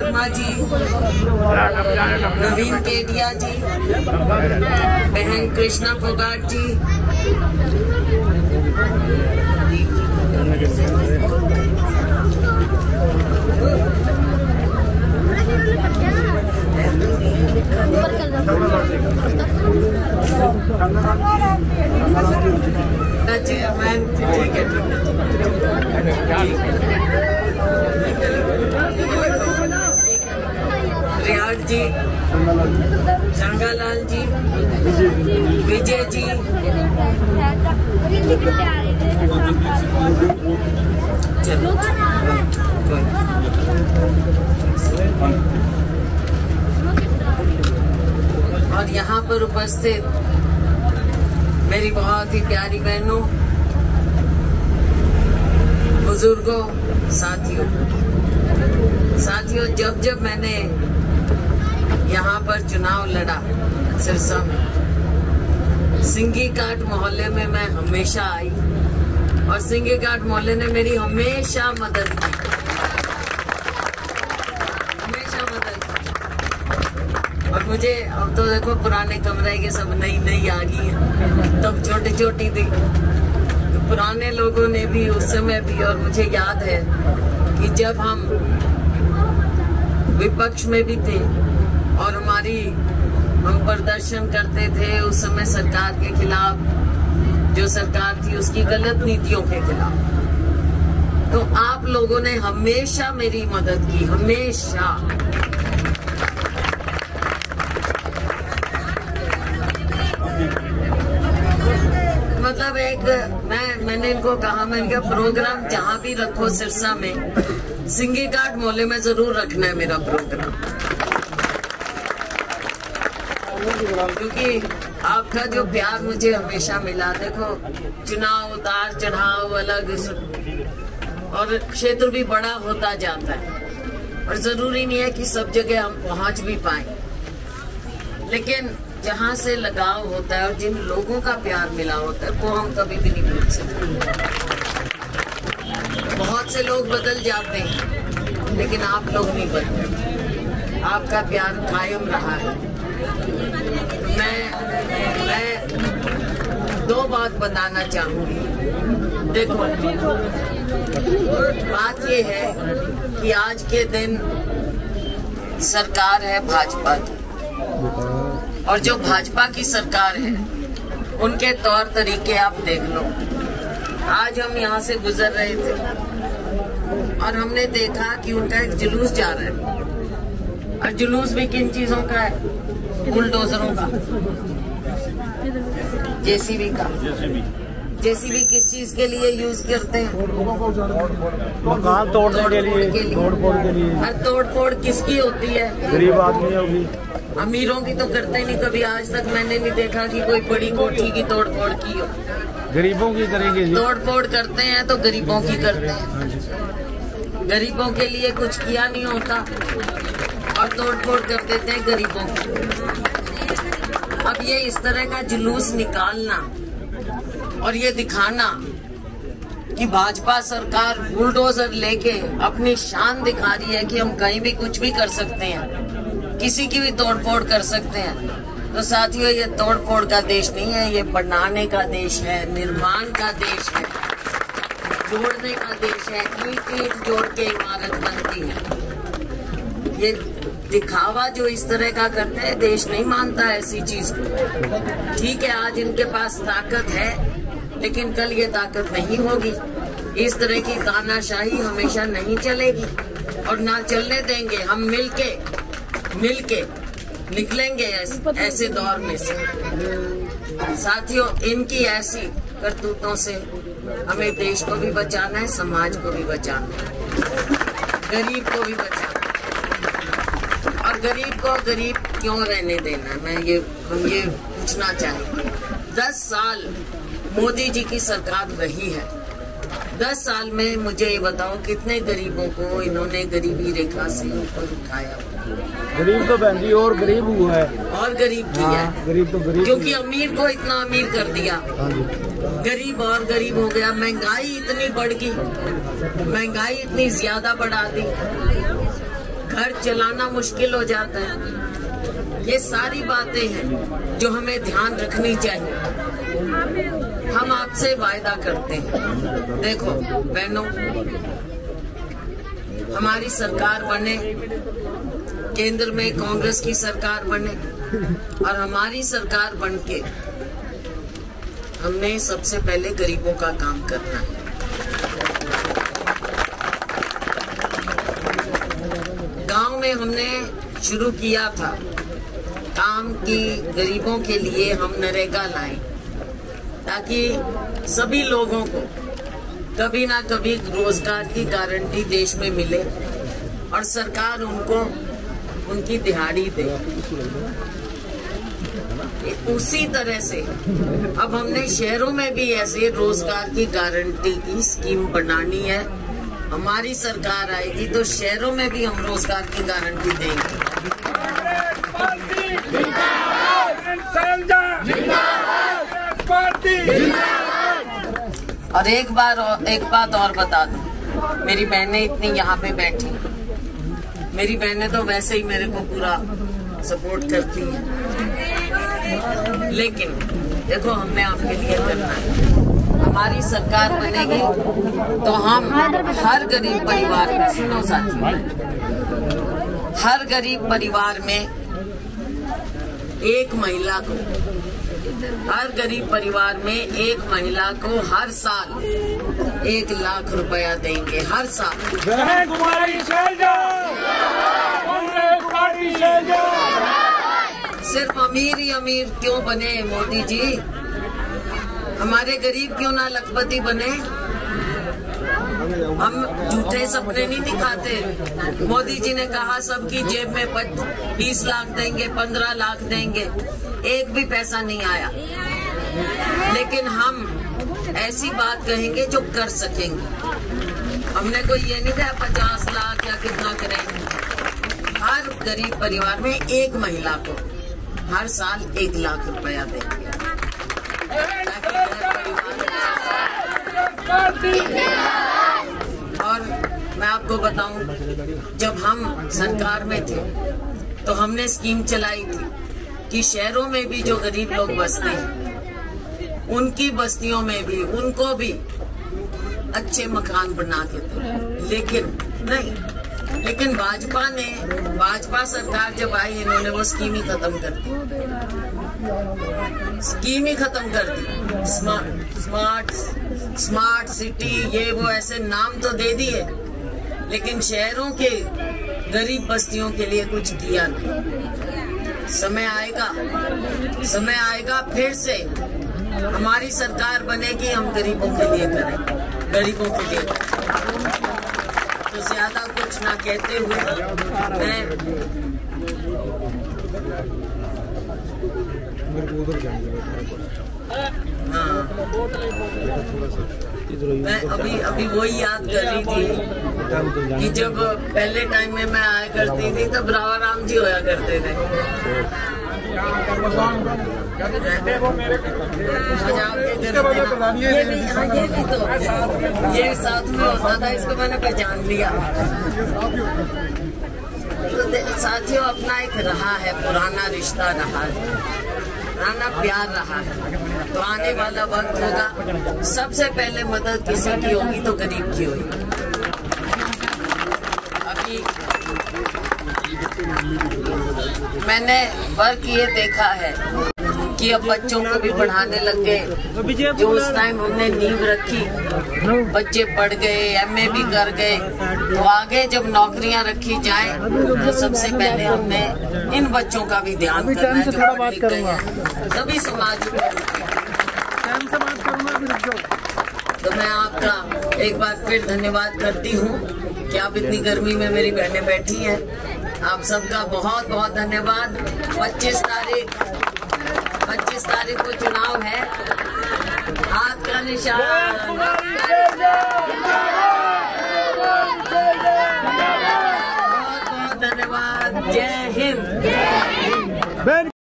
वर्मा जी, नवीन केडिया जी, बहन कृष्णा फोगाट जी, चेयरमैन, ठीक है रियाड जी, संगालाल जी, विजय जी, चलो और यहाँ पर उपस्थित मेरी बहुत ही प्यारी बहनों, बुजुर्गों, साथियों, जब मैंने यहाँ पर चुनाव लड़ा सिरसा में, सिंगी घाट मोहल्ले में मैं हमेशा आई और सिंगी घाट मोहल्ले ने मेरी हमेशा मदद की, और मुझे अब तो देखो पुराने कमरे के सब नई आ गई है, तब छोटी थी तो पुराने लोगों ने भी उस समय भी, और मुझे याद है कि जब हम विपक्ष में भी थे और हम प्रदर्शन करते थे उस समय सरकार के खिलाफ, जो सरकार थी उसकी गलत नीतियों के खिलाफ, तो आप लोगों ने हमेशा मेरी मदद की, हमेशा। मतलब मैंने इनको कहा, मैंने कहा प्रोग्राम जहाँ भी रखो सिरसा में, सिंगी घाट मोहल्ले में जरूर रखना है मेरा प्रोग्राम, क्योंकि आपका जो प्यार मुझे हमेशा मिला। देखो चुनाव उतार चढ़ाव अलग, और क्षेत्र भी बड़ा होता जाता है और जरूरी नहीं है कि सब जगह हम पहुंच भी पाए, लेकिन जहाँ से लगाव होता है और जिन लोगों का प्यार मिला होता है वो हम कभी भी नहीं भूल सकते। बहुत से लोग बदल जाते हैं लेकिन आप लोग नहीं बदले, आपका प्यार कायम रहा है। मैं दो बात बताना चाहूंगी। देखो बात ये है कि आज के दिन सरकार है भाजपा की, और जो भाजपा की सरकार है उनके तौर तरीके आप देख लो। आज हम यहाँ से गुजर रहे थे और हमने देखा कि उनका एक जुलूस जा रहा है, और जुलूस भी किन चीजों का है? बुलडोजरों का, जेसीबी का। जेसीबी किस चीज के लिए यूज करते हैं? मकान तोड़ने के लिए, तोड़-फोड़ के लिए। और तोड़-फोड़ किसकी होती है? गरीब आदमी होगी, अमीरों की तो करते नहीं। कभी आज तक मैंने नहीं देखा कि कोई बड़ी कोठी की तोड़-फोड़ की हो। गरीबों की करेंगे। तोड़-फोड़ करते हैं तो गरीबों की करते हैं। गरीबों के लिए कुछ किया नहीं होता और तोड़-फोड़ कर देते हैं गरीबों की। अब ये इस तरह का जुलूस निकालना और ये दिखाना कि भाजपा सरकार बुलडोजर लेके अपनी शान दिखा रही है कि हम कहीं भी कुछ भी कर सकते हैं, किसी की भी तोड़फोड़ कर सकते हैं, तो साथियों ये तोड़फोड़ का देश नहीं है, ये बनाने का देश है, निर्माण का देश है, जोड़ने का देश है। ईंट जोड़ के इमारत बनती है। ये दिखावा जो इस तरह का करते हैं, देश नहीं मानता ऐसी चीज को। ठीक है, आज इनके पास ताकत है, लेकिन कल ये ताकत नहीं होगी। इस तरह की तानाशाही हमेशा नहीं चलेगी और ना चलने देंगे। हम मिलके निकलेंगे ऐसे दौर में से। साथियों, इनकी ऐसी करतूतों से हमें देश को भी बचाना है, समाज को भी बचाना है, गरीब को भी बचाना है। और गरीब को गरीब क्यों रहने देना है, हम ये पूछना चाहेंगे। 10 साल मोदी जी की सरकार रही है। 10 साल में मुझे ये बताओ कितने गरीबों को इन्होंने गरीबी रेखा से ऊपर उठाया? गरीब तो बहन जी और गरीब हुआ है, और गरीब भी है। गरीब तो गरीब, क्योंकि अमीर को इतना अमीर कर दिया, गरीब और गरीब हो गया। महंगाई इतनी बढ़ गई, महंगाई इतनी ज्यादा बढ़ा दी। घर चलाना मुश्किल हो जाता है। ये सारी बातें हैं जो हमें ध्यान रखनी चाहिए। हम आपसे वायदा करते हैं, देखो बहनों, हमारी सरकार बने, केंद्र में कांग्रेस की सरकार बने और हमारी सरकार बनके हमने सबसे पहले गरीबों का काम करना है। गांव में हमने शुरू किया था काम की, गरीबों के लिए हम नरेगा लाए ताकि सभी लोगों को कभी ना कभी रोजगार की गारंटी देश में मिले और सरकार उनको उनकी दिहाड़ी दे। उसी तरह से अब हमने शहरों में भी ऐसे रोजगार की गारंटी की स्कीम बनानी है। हमारी सरकार आएगी तो शहरों में भी हम रोजगार की गारंटी देंगे। और एक बात और बता दूं, मेरी बहनें इतनी यहाँ पे बैठी, मेरी बहनें तो वैसे ही मेरे को पूरा सपोर्ट करती हैं, लेकिन देखो हमने आपके लिए करना है। हमारी सरकार बनेगी तो हम हर गरीब परिवार में, सुनो साथी, हर गरीब परिवार में एक महिला को, हर गरीब परिवार में एक महिला को हर साल 1 लाख रुपया देंगे, हर साल। सिर्फ अमीर ही अमीर क्यों बने मोदी जी, हमारे गरीब क्यों ना लखपति बने? हम झूठे सपने नहीं दिखाते। मोदी जी ने कहा सबकी जेब में 20 लाख देंगे, 15 लाख देंगे, एक भी पैसा नहीं आया। लेकिन हम ऐसी बात कहेंगे जो कर सकेंगे। हमने कोई ये नहीं कहा 50 लाख या कितना करेंगे। हर गरीब परिवार में एक महिला को हर साल 1 लाख रुपया देंगे। और मैं आपको बताऊं, जब हम सरकार में थे तो हमने स्कीम चलाई थी कि शहरों में भी जो गरीब लोग बसते हैं उनकी बस्तियों में भी उनको भी अच्छे मकान बना के दो। लेकिन भाजपा सरकार जब आई, इन्होंने वो स्कीम ही खत्म कर दी, स्मार्ट सिटी, ये वो ऐसे नाम तो दे दिए, लेकिन शहरों के गरीब बस्तियों के लिए कुछ किया नहीं। समय आएगा फिर से हमारी सरकार बनेगी, हम गरीबों के लिए करें, गरीबों के लिए करें। तो ज्यादा कुछ ना कहते हुए मैं अभी वही याद कर रही थी कि जब पहले टाइम में मैं आया करती थी तब राम जी होया करते थे। ये साथ में होता था, इसको मैंने पहचान लिया। तो साथियों, अपना एक रहा है, पुराना रिश्ता रहा है, पुराना प्यार रहा है। तो आने वाला वक्त होगा, सबसे पहले मदद किसी की होगी तो गरीब की होगी। अभी मैंने वर्क ये देखा है कि अब बच्चों को भी पढ़ाने लग गए। जो उस टाइम हमने नींव रखी, बच्चे पढ़ गए, एमए भी कर गए, तो आगे जब नौकरियां रखी जाए तो सबसे पहले हमने इन बच्चों का भी ध्यान करना है जो पढ़ लिख गए हैं, सभी समाज में। तो मैं आपका एक बार फिर धन्यवाद करती हूँ कि आप इतनी गर्मी में मेरी बहनें बैठी हैं। आप सबका बहुत बहुत धन्यवाद। 25 तारीख को चुनाव है।